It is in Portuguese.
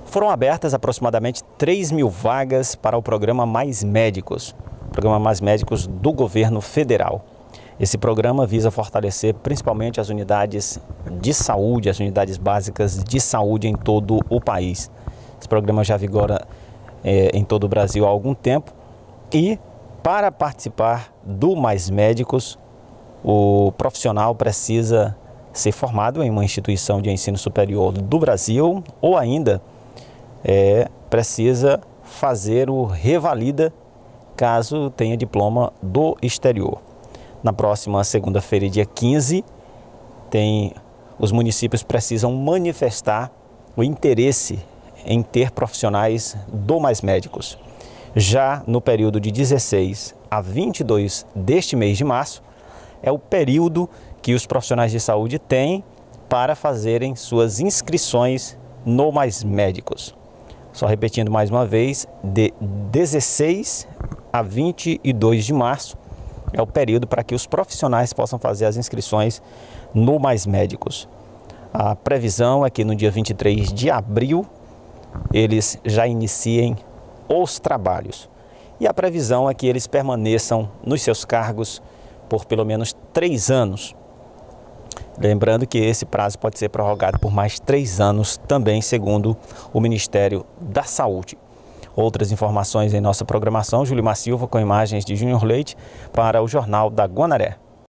Foram abertas aproximadamente 3.000 vagas para o programa Mais Médicos, do governo federal. Esse programa visa fortalecer principalmente as unidades de saúde, as unidades básicas de saúde em todo o país. Esse programa já vigora em todo o Brasil há algum tempo e, para participar do Mais Médicos, o profissional precisa ser formado em uma instituição de ensino superior do Brasil ou ainda precisa fazer o revalida caso tenha diploma do exterior. Na próxima segunda-feira, dia 15, os municípios precisam manifestar o interesse em ter profissionais do Mais Médicos. Já no período de 16 a 22 deste mês de março, é o período que os profissionais de saúde têm para fazerem suas inscrições no Mais Médicos. Só repetindo mais uma vez, de 16 a 22 de março é o período para que os profissionais possam fazer as inscrições no Mais Médicos. A previsão é que no dia 23 de abril eles já iniciem os trabalhos. E a previsão é que eles permaneçam nos seus cargos por pelo menos 3 anos. Lembrando que esse prazo pode ser prorrogado por mais 3 anos também, segundo o Ministério da Saúde. Outras informações em nossa programação, Julimar Silva com imagens de Júnior Leite para o Jornal da Guanaré.